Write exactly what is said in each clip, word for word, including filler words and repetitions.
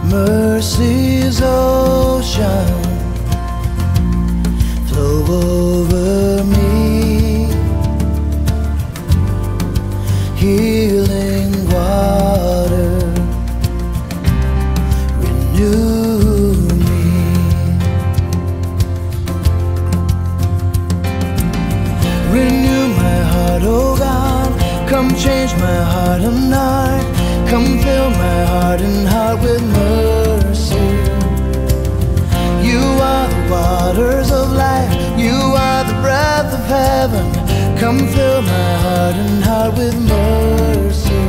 Mercy's ocean flow over me, healing water renew me. Renew my heart, oh God, come change my heart tonight. Come fill my heart and heart with mercy. You are the waters of life, you are the breath of heaven. Come fill my heart and heart with mercy.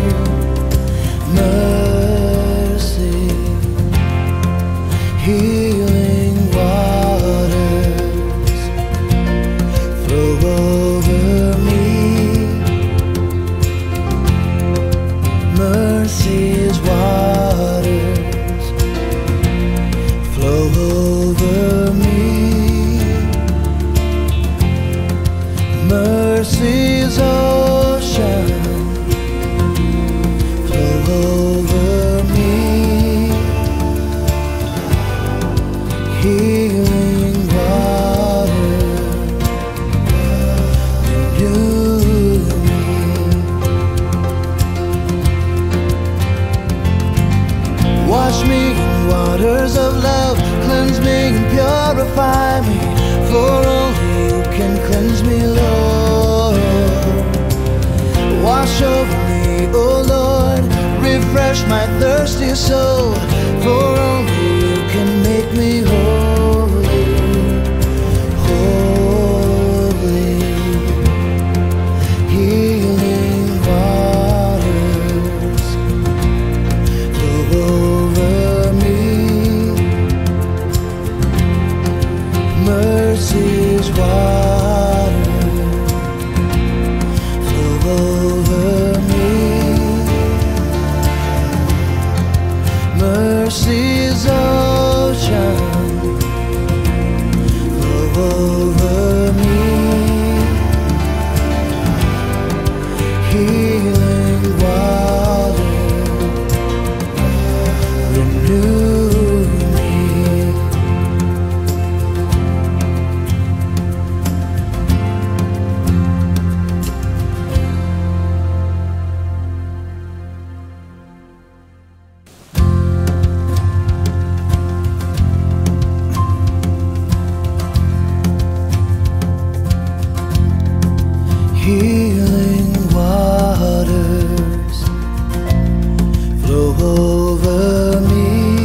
Mercy, healing waters flow over me. Mercy's waters flow over me. Mercy's ocean flow over me, healing water renew me. Wash me in waters of love, cleanse me and purify me, for only you can cleanse me, Lord. Wash over me, oh Lord, refresh my thirsty soul, for only you can make me holy, holy. Healing waters flow over me. Mercy's waters flow over me. Mercy's ocean flow over me, healing water renew me. Healing waters flow over me.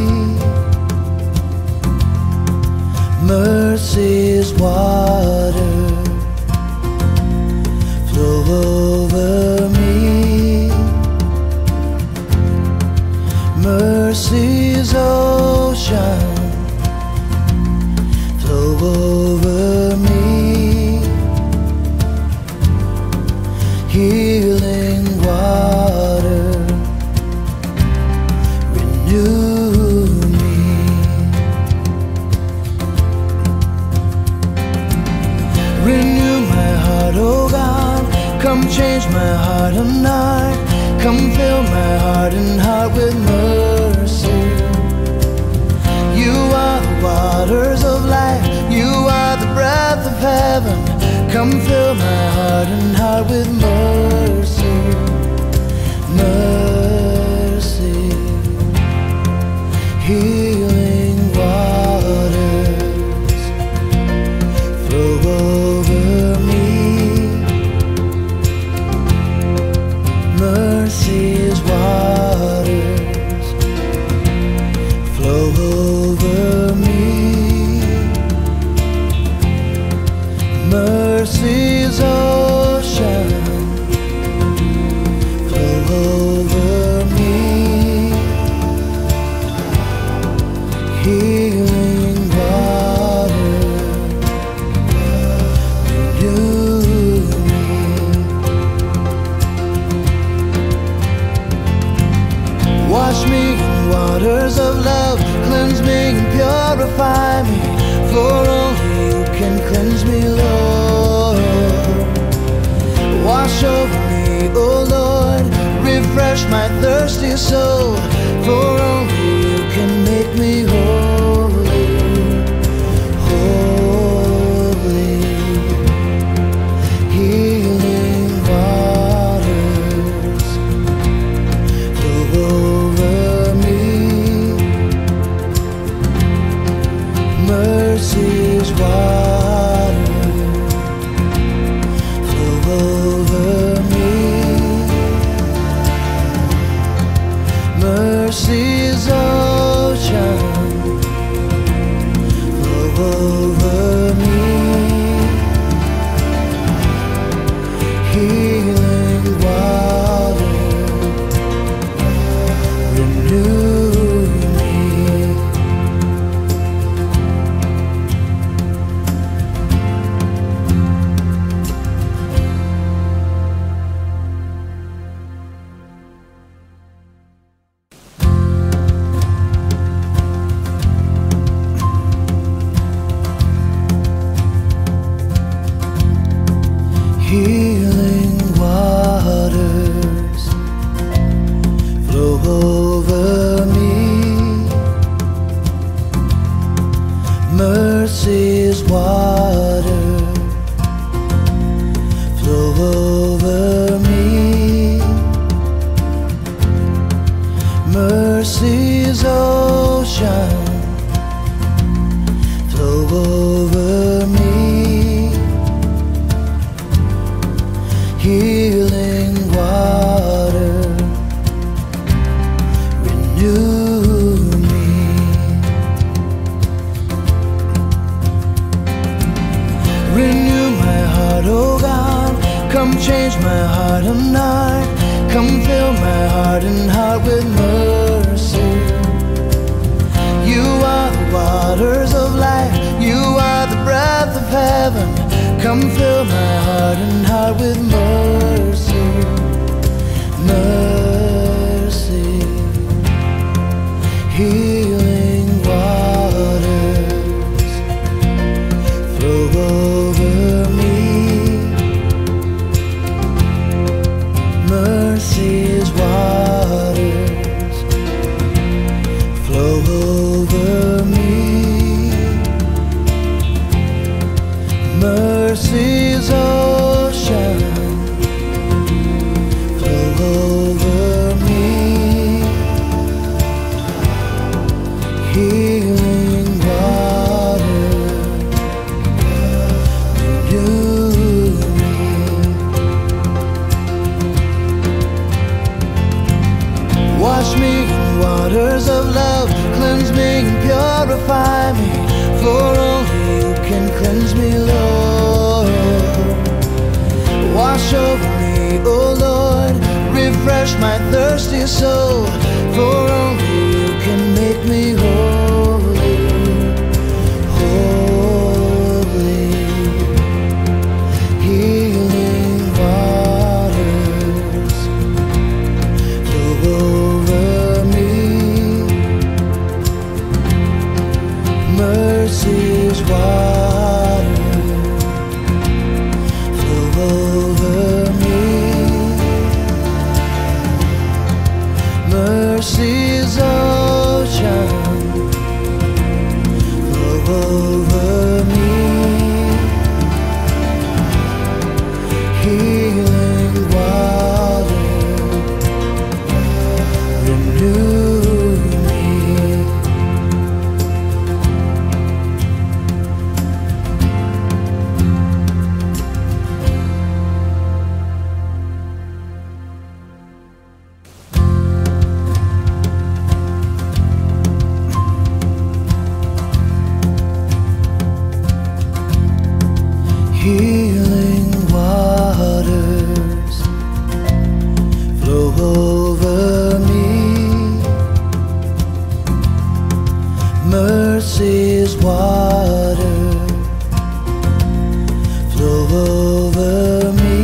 Mercy's water flow over me. Mercy's ocean flow over me, healing water renew me. Renew my heart, oh God, come change my heart tonight. Come fill my heart and heart with mercy. You are the waters of life, you are the breath of heaven. Come fill my heart and heart with mercy. Mercy, healing waters flow over me. Mercy's waters flow over me. Mercy's ocean flow over me, healing water renew me. Wash me in waters of love, cleanse me and purify me, for only you can cleanse me, Lord. Wash over me, oh Lord, refresh my thirsty soul, for only you can make Mercy's water flow over me. Mercy's ocean flow over me. Healing water renew me. Healing waters flow over me. Mercy's water flow over me. Mercy's ocean flow over me. Healing water renew me. Renew my heart, oh God. Come change my heart tonight. Come fill my heart and heart with mercy. You are the waters of life. You are the breath of heaven. Come fill my heart and heart with mercy, mercy. Healing waters flow over me. Mercy's waters flow over me. Mercy's ocean flow over me. Healing water renew me. Wash me in waters of love, cleanse me and purify me, for only you can cleanse me, Lord. Wash over me, oh Lord, refresh my thirsty soul, for only you can make me holy, holy. Healing waters flow over me. Mercy's water flow over me. Mercy's ocean flow over me. Healing water renew me. Healing waters flow over me. Mercy's water flow over me.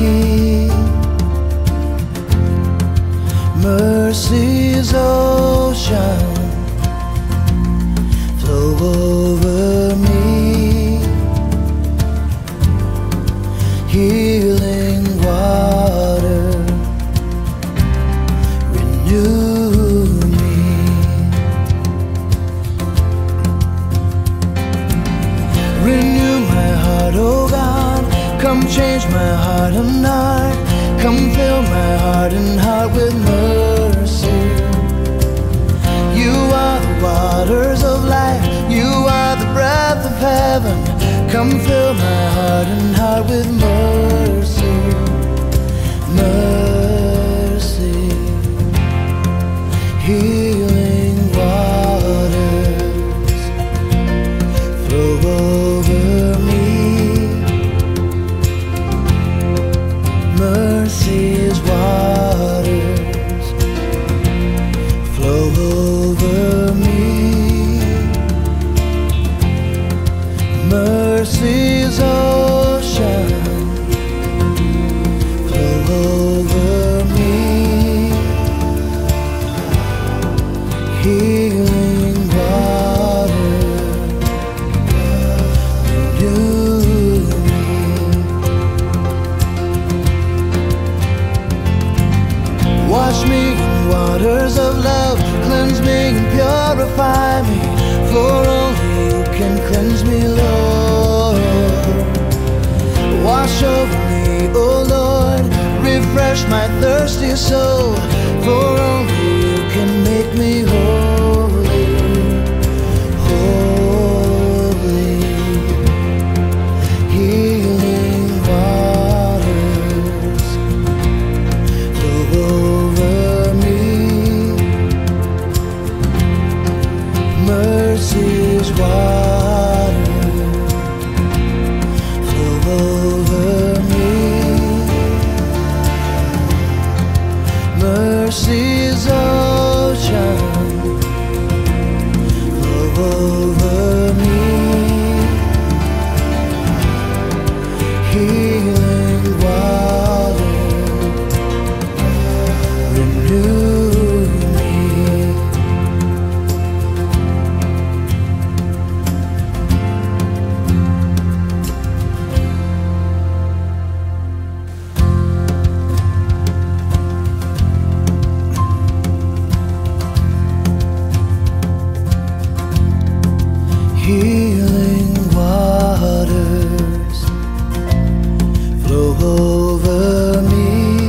Mercy's ocean flow over me. Healing water renew me. Renew my heart, oh God. Come change oh Lord, refresh my thirsty soul, for only you can make me holy, holy. Healing waters flow over me, mercy's water flow over me, mercy's ocean flow over me, healing water renew me. Healing waters flow over me,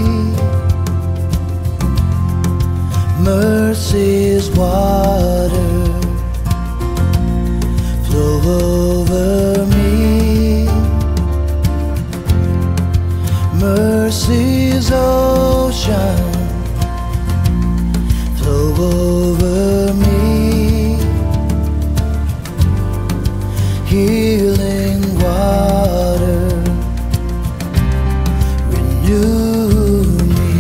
mercy's water flow over me, mercy's ocean flow over me, healing water renew me.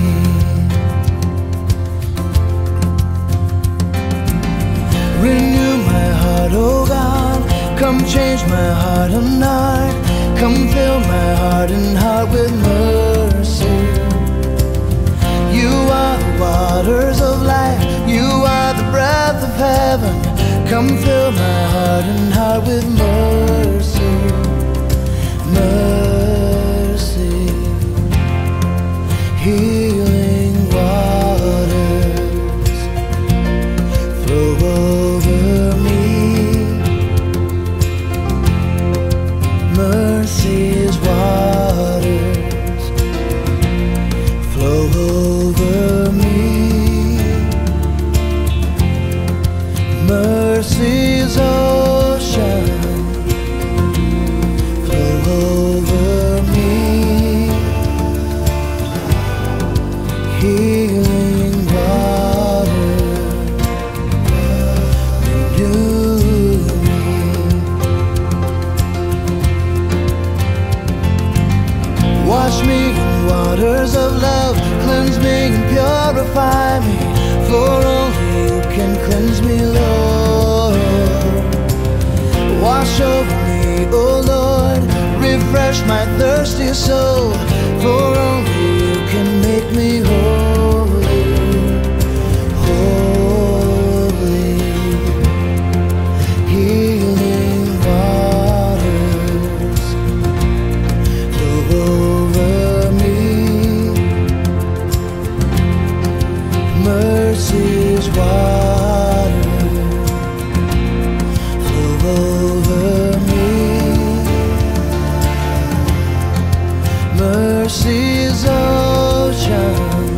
Renew my heart, oh God, come change my heart tonight, come fill my heart and heart with mercy. You are the waters of life, you are the breath of heaven, come fill my heart and heart with mercy, mercy. Healing waters flow over me, mercy's waters flow over me, mercy's ocean flow over me, healing water renew me. Wash me in waters of love, cleanse me and purify me, for only you can cleanse me, Lord. Wash over me, oh Lord, refresh my thirsty soul, for only you can make me holy, holy. Healing waters flow over me, mercy's water flow over me, mercy's ocean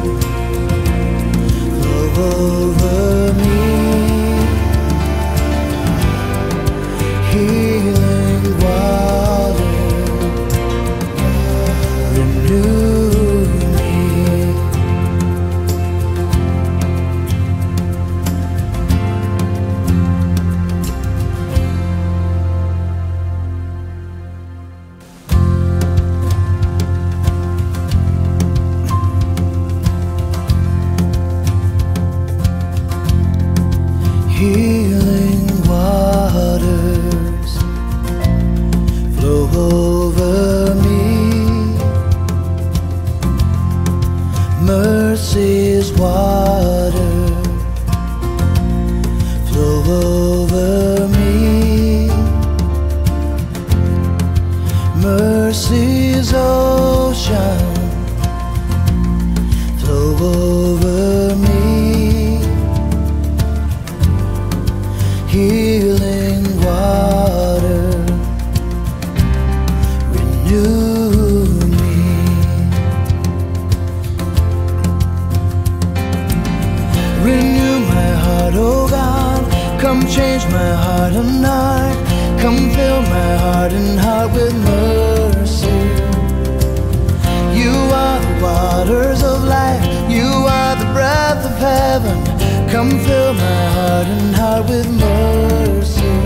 heart tonight. Come fill my heart and heart with mercy. You are the waters of life, you are the breath of heaven. Come fill my heart and heart with mercy,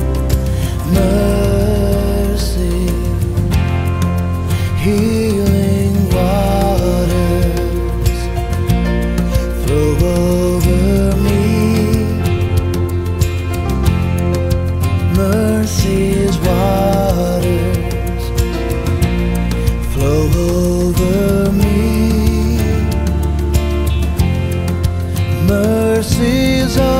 mercy. Healing waters flow over me. Mercy's waters flow over me. Mercy's